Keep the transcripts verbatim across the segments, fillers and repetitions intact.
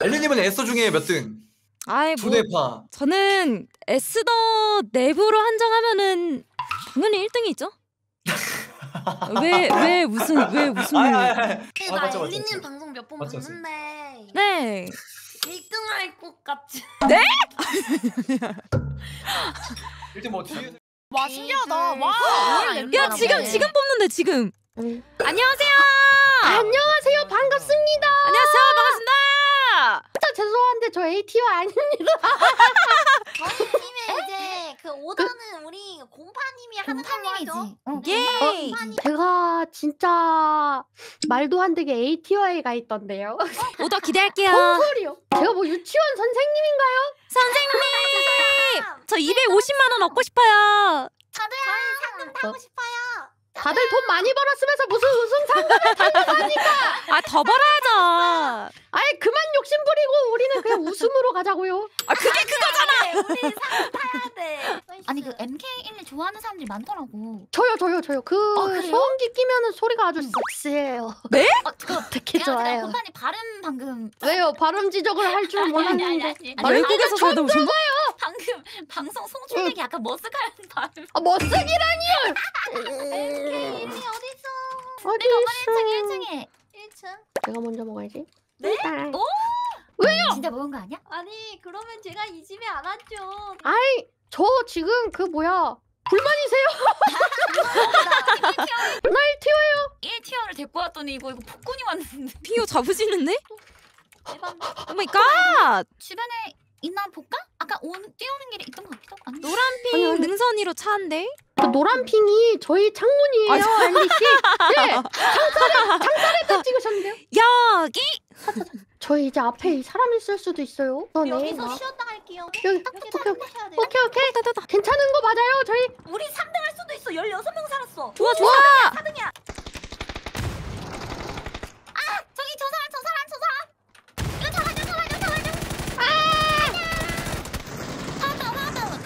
엘리님은 에서 중에 몇 등? 아이 뭐 두뇌파. 저는 에스더 내부로 한정하면은 당연히 일 등이죠. 왜 왜 무슨 왜 무슨 아니, 아니, 아니. 근데 아, 나 맞죠, 맞죠, 엘리님 맞죠. 방송 몇 번 맞죠, 맞죠. 봤는데 네. 일 등 할 것 같지? 네? 일단 뭐 뒤에 와 신기하다. 와. 야 지금 지금 뽑는데 지금. 응. 안녕하세요. 안녕하세요. 반갑습니다. 안녕하세요. 반갑습니다. 진짜 죄송한데 저 에이티오 아닙니다. 저희 팀에 이제 그 오더는 우리 공파님이 하는 상황이죠. 예. 제가 진짜 말도 안 되게 에이티오에 있던데요. 오더 기대할게요. 뭔 소리요? 제가 뭐 유치원 선생님인가요? 선생님, 저 이백오십만 원 얻고 싶어요. 저도요. 저희 상금 타고 싶어요. 다들 돈 많이 벌었으면서 무슨 우승상금을 아, 더 벌어야죠. 아예 그만 욕심 부리고 우리는 그냥 웃음으로 가자고요. 아, 그게 그거잖아. 우리 상금 타야 돼. 아니 그 엠케이 일리 좋아하는 사람들이 많더라고. 저요 저요 저요. 그 어, 그래요? 소음기 끼면은 소리가 아주 섹시해요. 네? 어, 그 되게 제가 좋아요. 곰판이 발음 방금 왜요? 발음 지적을 할 줄 아니, 아니, 아니, 몰랐는데. 아니. 외국에서 살다 오셨나? 방금 방송 송출되기 약간 머쓱한 발음. 아 멋쓰기라니요. 엠케이 일이 어딨어? 어디 내가 있어? 일 층 일 층에. 일 층? 내가 먼저 먹어야지. 네? 일단. 오! 왜요? 진짜 먹은 거 아니야? 아니 그러면 제가 이 집에 안 왔죠. 아이 저 지금 그 뭐야 불만이세요? 날 튀어요. 일 티어를 데리고 왔더니 이거 이거 폭군이 왔는데. 피오 잡으시는데? 대박. 오 마이 갓. 주변에 있나 볼까? 아까 온 뛰어오는 길에 있던 것 같기도 하고. 아니, 노란핑 아니, 아니. 능선 위로 차인데? 그 노란 핑이 저희 창문이에요, 아, 알리 씨. 네, 창살에 창살에 찍으셨는데요? 여기. 저희 이제 앞에 사람 있을 수도 있어요. 어, 네. 여기서 나. 쉬었다 갈게요. 여기 여기 오케이 딱 오케이 해야 돼요. 오케이 오케이. 따다다. 괜찮은 거 맞아요, 저희. 우리 삼 등 할 수도 있어. 열여섯 명 살았어. 좋아 좋아. 사 등이야. 저기 저 사람 저 사람 저 사람. 이거 잡아줘 잡아줘 잡아줘. 아! 화다 화다.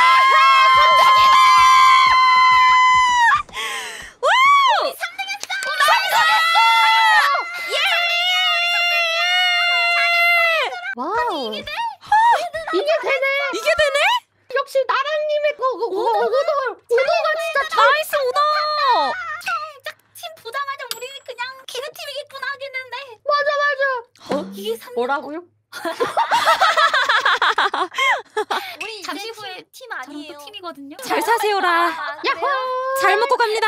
와우. 이게 돼? 이게 되네. 이게 되네? 역시 나랑님의 그, 그, 그 오더 오더가 진짜 참. 나이스 오더. 팀 보자마자 우리 그냥 기름팀이겠구나 하겠는데. 맞아 맞아. 어? 이게 삼 뭐라고요? 우리 잠시 이제 후에 팀, 팀 아니에요. 전부 팀이거든요. 잘 사세요라. 아, 야호. 그래요? 잘 먹고 갑니다.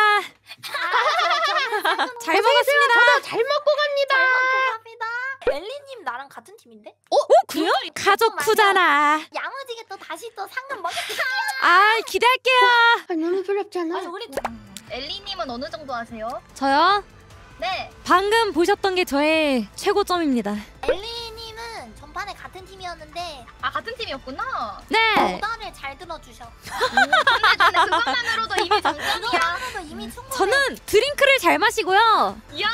아, 잘 먹었습니다. 저도 잘 먹고 갑니다. 감사합니다. 엘리님 나랑 같은 팀인데? 어? 그래요? 가족 쿠잖아. 야무지게 또 다시 또 상금 먹겠다. 아 기대할게요. 아, 너무 부럽잖아. 아니 우리 엘리님은 어느 정도 하세요? 저요? 네. 방금 보셨던 게 저의 최고점입니다. 엘리님은 전판에 같은 팀이었는데 아 같은 팀이었구나. 네. 오더를 잘 들어주셔. 근데 근데 그것만으로도 이미 장점이야. 그거만으로도 이미 충분해. 저는 드링크를 잘 마시고요. 야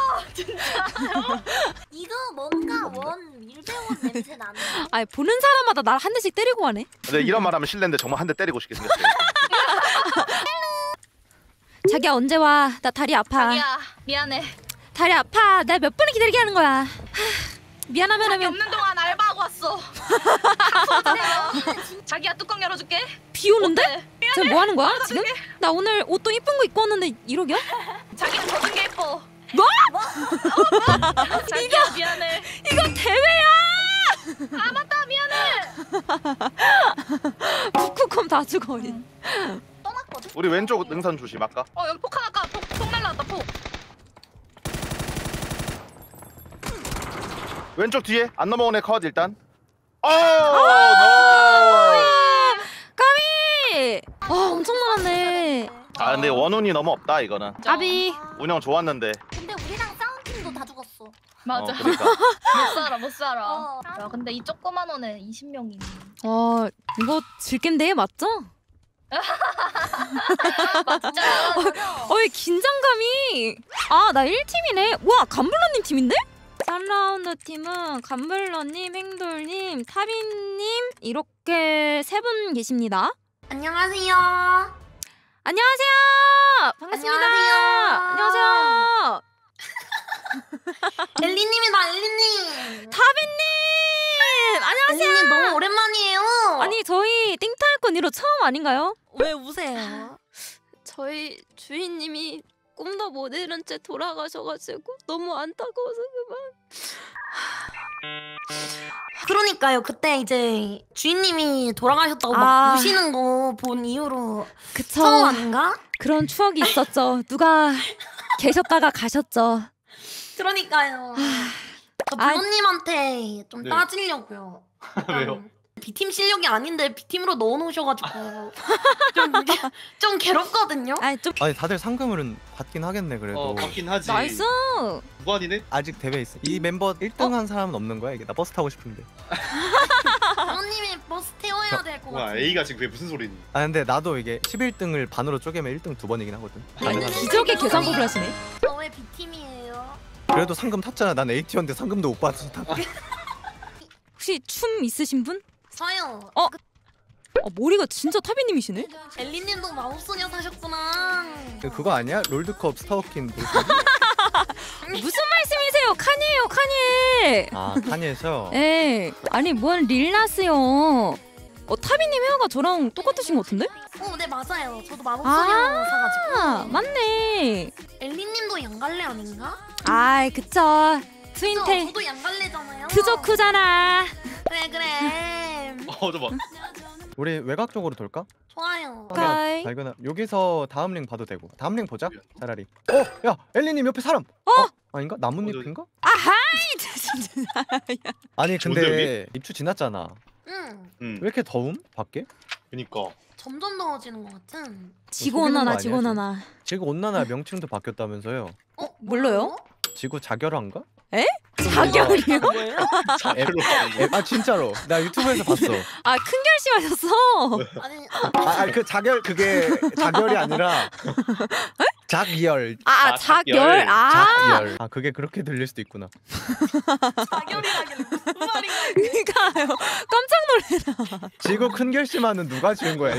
이거 뭔가 원 밀배원 냄새 나는. 아 보는 사람마다 날 한 대씩 때리고 가네. 근데 이런 말하면 실례인데 정말 한 대 때리고 싶게 생겼어요. 자기야 언제 와? 나 다리 아파. 자기야 미안해. 다리 아파. 내가 몇 번을 기다리게 하는 거야. 하, 미안하면 자기 하면 없는 동안 알바하고 왔어. 자기야 뚜껑 열어줄게. 비 오는데? 어때? 쟤 뭐 하는 거야 지금? 나 오늘 옷도 이쁜 거 입고 왔는데 이러겨? 자기는 젖은 게 예뻐. 뭐? 자기야 미안해. 이거 대회야! 아 맞다 미안해. 북쿠컴 다 죽어. 떠났거든. 우리 왼쪽 능선 조심 아까. 어 여기 폭 하나 까. 폭, 폭 날라왔다 폭. 왼쪽 뒤에 안 넘어온 애 컷 일단. 어, 아! 노. 까비! 와 엄청 많았네. 아 근데 원운이 너무 없다 이거는. 까비. 운영 좋았는데. 근데 우리랑 싸운 팀도 다 죽었어. 맞아. 어, 그러니까. 못 살아 못 살아. 어. 야 근데 이 조그만 원에 이십 명이네. 와 이거 질겜대회 맞죠? 맞죠? 어이 긴장감이. 아 나 일 팀이네. 와 감블러님 팀인데? 삼 라운드 팀은 감블러님, 행돌님, 타빈님 이렇게 세 분 계십니다. 안녕하세요. 안녕하세요. 반갑습니다. 안녕하세요. 안녕하세요. 엘리님이다 엘리님. 타빈님. 주인님 너무 오랜만이에요. 아니 저희 띵탈건 이로 처음 아닌가요? 왜 우세요? 저희 주인님이 꿈도 못 이룬 채 돌아가셔가지고 너무 안타까워서 그만. 그러니까요. 그때 이제 주인님이 돌아가셨다고 아. 막 우시는 거 본 이후로 그쵸. 처음 아닌가? 그런 추억이 있었죠. 누가 계셨다가 가셨죠. 그러니까요. 저 아. 부모님한테 좀 네. 따지려고요. 왜요? B팀 실력이 아닌데 B팀으로 넣어놓으셔가지고 좀, 좀 괴롭거든요. 아니 좀 아니 다들 상금을 받긴 하겠네 그래도. 어 받긴 하지. 나이스. 무관이네? 아직 대회 있어. 이 멤버 일 등 한 사람은 없는 거야 이게. 나 버스 타고 싶은데. 부모님이 버스 태워야 될 것 와 같아요. A가 지금 그게 무슨 소리니? 아 근데 나도 이게 십일 등을 반으로 쪼개면 일 등 두 번이긴 하거든. 아니 가능하네. 기적의 계산법을 하시네. 저왜 B팀이에요? 그래도 상금 탔잖아. 난 에이티였는데 상금도 못 받아서 탔. 혹시 춤 있으신 분? 저요. 어? 어 머리가 진짜 타비님이시네? 엘리님도 마법소녀 사셨구나. 그거 아니야? 롤드컵 스타워킨. 무슨 말씀이세요? 칸이에요 칸이. 아 칸이에서. 에 아니 뭔 릴라스요. 어 타비님 헤어가 저랑 똑같으신 것 같은데? 어, 네 맞아요. 저도 마법소녀 아, 사가지고. 맞네. 엘리님도 양갈래 아닌가? 아이 그쵸. 저, 트윈텔 저도 양갈래잖아요. 트조크잖아. 그래 그래. 어 잠깐. 우리 외곽 쪽으로 돌까? 좋아요. 오케이. 발견하. 여기서 다음 링 봐도 되고. 다음 링 보자. 차라리. 어, 야 엘리님 옆에 사람. 어? 아닌가? 나뭇잎인가? 아하이 진짜. 아니 좋은데, 근데 입추 지났잖아. 응. 응. 왜 이렇게 더움? 밖에? 그니까. 점점 더워지는 것 같은. 지구 속이는 거 온난화 아니야, 지구 온난화. 지구 온난화 명칭도 바뀌었다면서요. 어? 뭘로요? 지구 자결화인가? 자결이요? 뭐예요? 자별로. 에, 아 진짜로. 나 유튜브에서 봤어. 아 큰 결심하셨어. 아니 아 그 자결 그게 자결이 아니라 작열. 아, 아 아, 작열. 작열. 아 작열. 아 그게 그렇게 들릴 수도 있구나. 자결이라길래 무슨 말인가? 그니까요. 깜짝 놀래라. 지구 큰 결심하는 누가 지은 거야?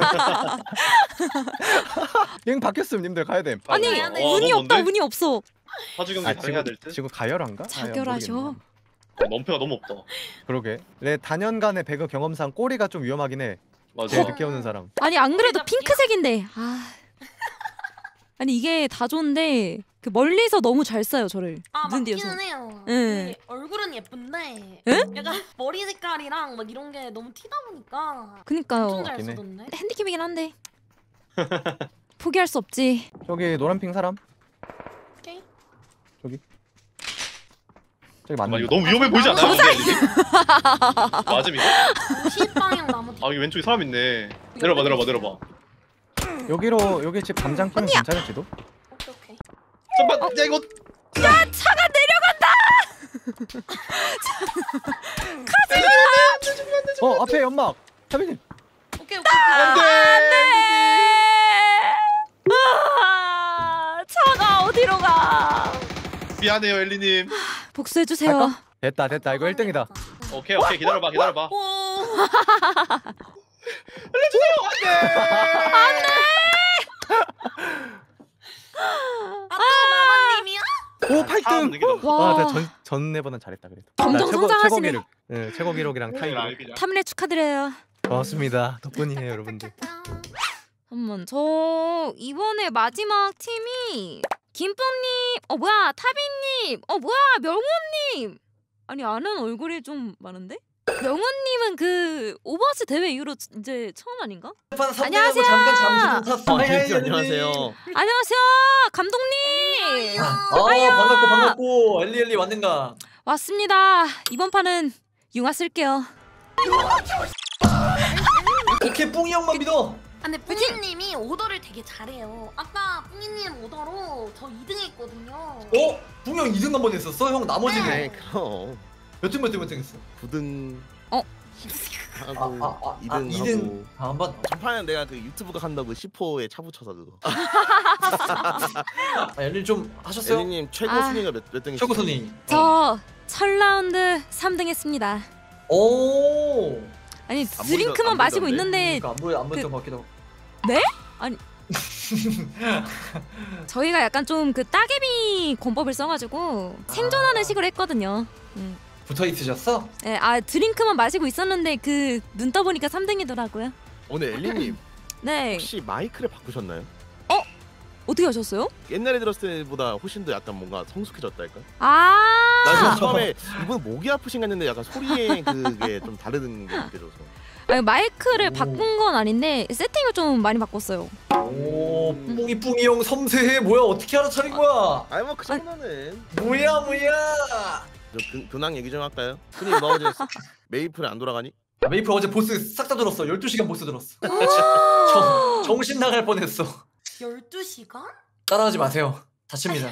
잉 바뀌었음 님들 가야 돼. 아니 가야 돼. 어, 운이 너무 없다 먼데? 운이 없어. 사주 경기 아 당해야 지구 될 듯. 지구 가열한가? 아, 자결하셔. 모르겠네. 어, 넘패가 너무 없다. 그러게. 내 다년간의 배그 경험상 꼬리가 좀 위험하긴 해. 맞아. 제일 늦게 오는 사람. 아니 안 그래도 잡기야? 핑크색인데. 아 아니 이게 다 좋은데 그 멀리서 너무 잘 쏴요 저를. 아 눈 뒤에서. 맞기는 해요. 예. 이 얼굴은 예쁜데 에? 약간 머리 색깔이랑 막 이런 게 너무 튀다 보니까 그니까요. 엄청 잘 맞긴 해. 쏘던데. 핸디캡이긴 한데 포기할 수 없지. 저기 노란핑 사람. 오케이. 저기. 저기 잠깐만 맞는. 이거 너무 위험해 보이지 않아요? 근데 엘리님? 맞음 이거? 오십 방향 나무 뒤. 아 여기 왼쪽에 사람 있네. 내려봐 내려봐 내려봐. 여기로 여기 집 담장 끼면 언니야. 괜찮을지도. 오케이 오케이. 잠깐 야 이거 야 차가 내려간다. 어 앞에 연막. 차비님. 오케이 오케이. 안돼. 아, 차가 어디로 가? 미안해요 엘리님. 복수해 주세요. 갈까? 됐다 됐다 이거 일 등이다. 오케이 오케이 기다려봐 기다려봐. 오. 아또 마마님이야? 오 팔 다음 등. 얘기도. 와. 아나전 전내보단 잘했다 그래도. 점점 나 최고, 성장하시네. 최고 기록. 네, 최고 기록이랑 타이로. 탐례 축하드려요. 고맙습니다. 덕분이에요 여러분들. 잠깐만 저 이번에 마지막 팀이 김뽕님, 어 뭐야 타비님, 어 뭐야 명훈님. 아니 아는 얼굴이 좀 많은데? 명훈님은 그 오버워치 대회 이후로 이제 처음 아닌가? 안녕하세요. 잠깐 잠시 좀 탔어. 아, 안녕하세요. 안녕하세요 감독님. 아 반갑고 반갑고 엘리 엘리 왔는가? 왔습니다. 이번 판은 융화 쓸게요. 오케이 뿡이 형만 믿어. 아, 근데 뿌니님이 오더를 되게 잘해요. 아까 뿌니님 오더로 저 이 등 했거든요. 어? 뿡이 형 이 등 한번 했었어? 형 나머지는 네, 그럼 몇 등 몇 등 몇 등 했어? 구 등 어? 하고 아, 아, 아, 이 아, 등 이 하고 등. 아, 한 번. 전판에 내가 그 유튜브 간다고 시포에 차 붙여서 그거. 아, 엘리 좀 하셨어요? 엘리님 최고 아. 순위가 몇, 몇 등이세요? 최고 순위. 저 첫 라운드 삼 등 했습니다. 오. 아니 보이던- 드링크만 안 마시고 보이던데? 있는데 그러니까 안 보여 안 그- 보였던 것 같기도 하고. 저희가 약간 좀 그 따개비 권법을 써가지고 생존하는 식으로 했거든요. 음. 붙어 있으셨어? 네, 아 드링크만 마시고 있었는데 그 눈 떠보니까 삼 등이더라고요. 오늘 엘리님 네. 혹시 마이크를 바꾸셨나요? 어떻게 하셨어요? 옛날에 들었을 때보다 훨씬 더 약간 뭔가 성숙해졌달까? 아. 나 지금 처음에 이분 목이 아프신가 했는데 약간 소리에 그게 좀 다른 게 느껴져서. 아니, 마이크를 오. 바꾼 건 아닌데 세팅을 좀 많이 바꿨어요. 오 뿡이뿡이 형 섬세해. 뭐야 어떻게 알아차린 거야? 아니 뭐 그 정도는. 뭐야 뭐야? 저 근, 근황 얘기 좀 할까요? 흔히 너 어제 메이플 안 돌아가니? 아, 메이플 어제 보스 싹 다 들었어. 열두 시간 보스 들었어. 정, 정신 나갈 뻔했어. 열두 시간? 따라하지 마세요. 다칩니다.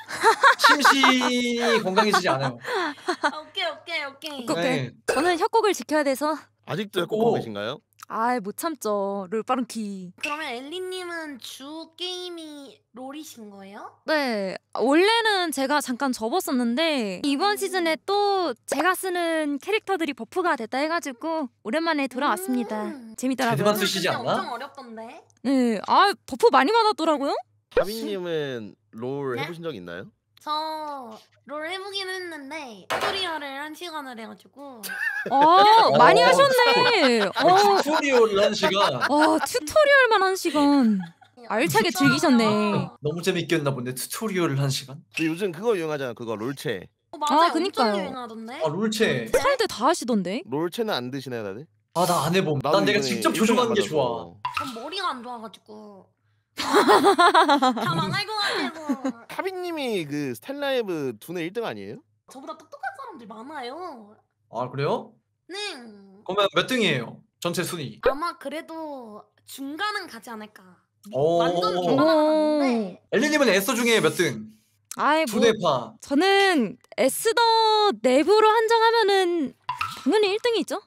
심신이 건강해지지 않아요. 아, 오케이 오케이 오케이. 오케이. 네. 저는 협곡을 지켜야 돼서 아직도 오. 꼭 계신가요? 아이 못 참죠. 롤빠른키. 그러면 엘리님은 주 게임이 롤이신 거예요? 네, 원래는 제가 잠깐 접었었는데 이번 시즌에 또 제가 쓰는 캐릭터들이 버프가 됐다 해가지고 오랜만에 돌아왔습니다. 음. 재밌더라고요. 제드만 쓰시지 그때 않나? 엄청 어렵던데. 네, 아 버프 많이 받았더라고요. 하빈님은 롤 네? 해보신 적 있나요? 저 롤 해보긴 했는데 튜토리얼을 한 시간을 해가지고 어, 많이 하셨네. 어, 튜토리얼을 한 시간. 어, 튜토리얼만 한 시간. 알차게 즐기셨네. 너무 재밌게 했나 본데 튜토리얼을 한 시간? 근데 요즘 그거 유행하잖아. 그거 롤체. 어, 맞아요. 아, 그니까요. 엄청 유행하던데. 아 롤체. 설때 다 하시던데. 롤체는 안 드시나요, 다들? 아 나 안 해봄. 나도 난 내가 이번에 직접 일등 조종하는 게 안 좋아. 받아서. 전 머리가 안 좋아가지고 다 망할 것 같아서. 하빈님이 그 스텔라이브 두뇌 일 등 아니에요? 저보다 똑똑한 사람들이 많아요. 아 그래요? 네. 그러면 몇 등이에요? 전체 순위. 아마 그래도 중간은 가지 않을까. 오. 완전 오. 윗바닥은 아닌데. 엘리님은 에서 중에 몇 등? 아이 뭐 두뇌파. 저는 에스더 내부로 한정하면은 당연히 일 등이죠.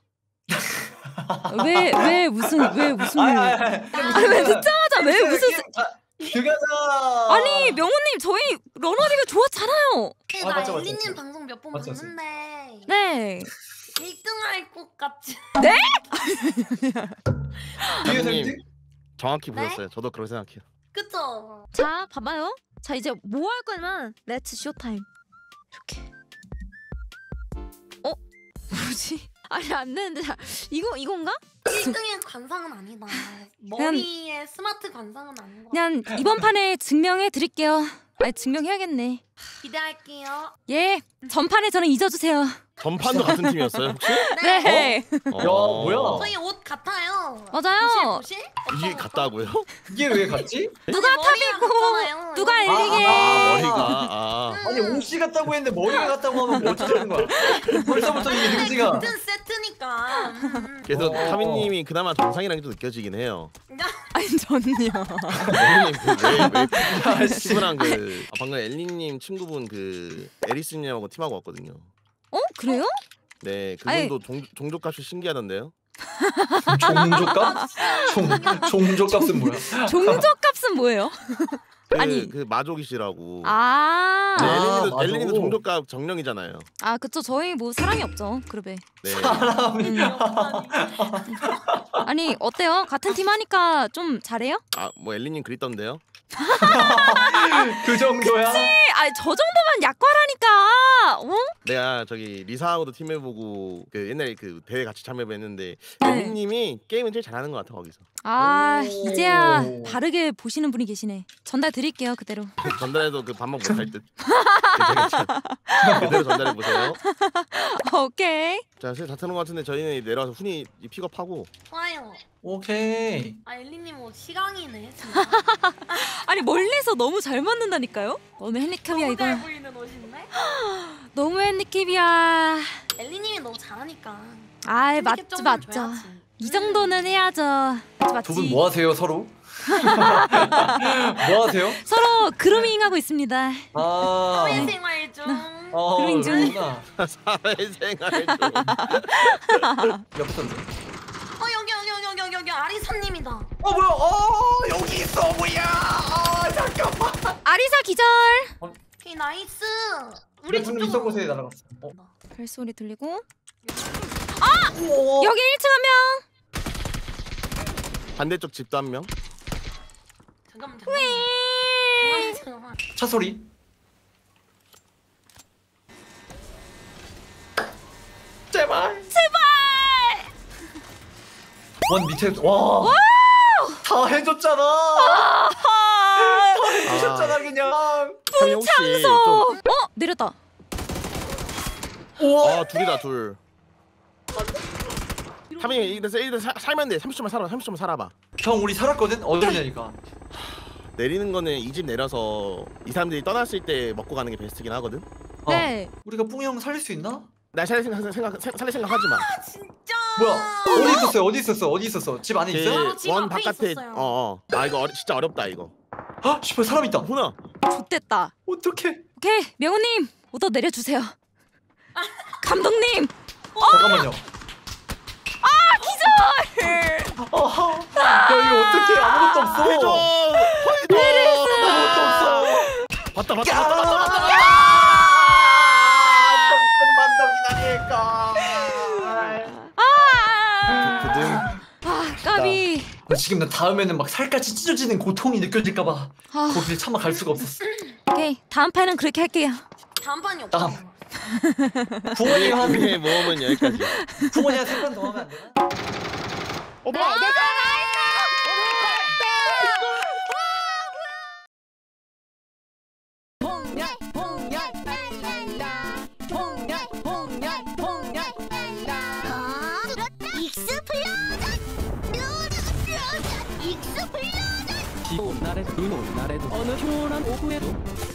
왜 왜 웃음 왜 웃음을? 아니 왜 듣자마자 왜 웃으세요? 들어가자. 아니 명호님 저희 러너리가 좋았잖아요. 근데 아, 나 맞아, 맞아, 엘리님 맞아. 방송 몇 번 맞아, 봤는데 네. 일 등 할 것 같지. 뒤에서 하빈님 일 등? 정확히 네? 보셨어요. 저도 그렇게 생각해요. 그쵸? 자 봐봐요. 자 이제 뭐 할 거냐면 렛츠 쇼타임. 이렇게. 어 뭐지? 아니 안 되는데 자, 이거 이건가? 일 등의 관상은 아니다. 머리에 스마트 관상은 아닌 것 같아. 그냥 이번 판에 증명해 드릴게요. 아니 증명해야겠네. 기대할게요. 예 전판에 저는 잊어주세요. 전판도 같은 팀이었어요, 혹시? 네. 어? 야, 뭐야? 저희 옷 같아요. 맞아요. 보실? 보실? 이게 어떤 거? 같다고요? 이게 왜 같지? 누가 머리가 탑이고 같잖아요. 누가 아, 엘리게. 아 머리가 아 아니 옷이 같다고 했는데 머리가 같다고 하면 뭐 어쩌자는 거야? 벌써부터 이게 능지가. 같은 세트니까. 음. 그래서 어. 하빈님이 그나마 정상이랑 좀 느껴지긴 해요. 아니 저는요. 엘리님 그왜왜 친구랑 그 아, 방금 엘리님 친구분 그 에리스님하고 팀하고 왔거든요. 어 그래요? 네 아니. 그분도 종, 종족값이 신기하던데요. 종족값? 종 종족값은 뭐야? 종족값은 뭐예요? 그, 아니. 그 마족이시라고. 아. 네, 아, 엘리님도 마족. 엘리님도 종족값 정령이잖아요. 아 그쵸 저희 뭐 사랑이 없죠 그룹에. 네. 음. 아니 어때요? 같은 팀 하니까 좀 잘해요? 아뭐 엘리님 그립던데요. 그 정도야? 네, 아니 저 정도만 약과라니까. 어? 내가 저기 리사하고도 팀 해보고 그 옛날에 그 대회 같이 참여했는데 네. 엘리님이 게임은 제일 잘하는 것 같아 거기서. 아 오. 이제야 다르게 보시는 분이 계시네. 전달 드릴게요 그대로. 전달해도 그 반박 못할 듯. 괜찮아. 그대로 전달해 보세요. 오케이. 자, 슬다 트는 것 같은데 저희는 내려와서 훈이 픽업하고. 좋아요. 오케이. 아 엘리님 옷 시강이네. 진짜. 아니 멀리서 너무 잘 맞는다니까요? 너무 핸디캡이야 너무 이거. 잘 보이는 옷인데? 너무 핸디캡이야. 엘리님이 너무 잘하니까. 아이 핸디캡 맞죠 정도는 맞죠. 줘야지. 이 정도는 해야죠. 맞지 맞지. 두 분 뭐 하세요 서로? 뭐 하세요? 서로 그루밍 하고 있습니다. 아. 사회생활 중. 어, 그루밍 중. 그렇구나. 사회생활 좀. 옆선. 어 여기 여기 여기 여기 여기 여기 아리사님이다. 어 뭐야? 어 여기 있어 뭐야? 아 잠깐만. 아리사 기절. 오케이 나이스. 우리 우리 분명 저쪽으로. 있어 곳에 날아갔어. 어. 발소리 들리고. 오. 여기 일 층 한 명. 반대쪽 집도 한 명. 잠깐만 잠깐만. 잠깐만 잠깐만. 차 소리. 원 밑에 와. 다 해줬잖아. 아, 다 해주셨잖아 그냥. 타빈 혹시 좀 어 내렸다. 우와. 아 둘이다 둘. 타빈이 이래서 이래서 살면 돼. 삼십 초만 살아. 삼십 초만 살아봐. 형 우리 살았거든. 어디냐니까. 내리는 거는 이 집 내려서 이 사람들이 떠났을 때 먹고 가는 게 베스트긴 하거든. 어. 네. 우리가 뿡이 형 살릴 수 있나? 날 살릴 생각 생각 생- 살릴 생각 하지 마. 진짜. 뭐야? 어디 있었어요? 어디 있었어? 어디 있었어? 집 안에 있어요? 집 원 앞에 바깥에 있었어요. 어어. 아 이거 어려, 진짜 어렵다 이거. 아, 씨발 사람 있다. 훈아. 좋됐다. 어떡해? 오케이 명우님 오더 내려주세요. 감독님. 잠깐만요. 아, 야 이거 어떡해? 아무것도 없어. 해줘. 해줘. 아무것도 없어. 봤다 봤다 야! 봤다 봤다 봤다. 똥똥 만덕이다니까. 아. 그등. 아 까비. 나 지금 나 다음에는 막 살갗이 찢어지는 고통이 느껴질까봐 아, 거길 참아 갈 수가 없었어. 오케이 다음 판은 그렇게 할게요. 다음 판이 없다. 다음. 부모님 한 우리의 모험은 여기까지. 부모님 한 세 판 더 하면 안 되나? 어, 뭐? 익스플로전! 비온 날에도 눈 오는 날에도 어느 교란 오후에도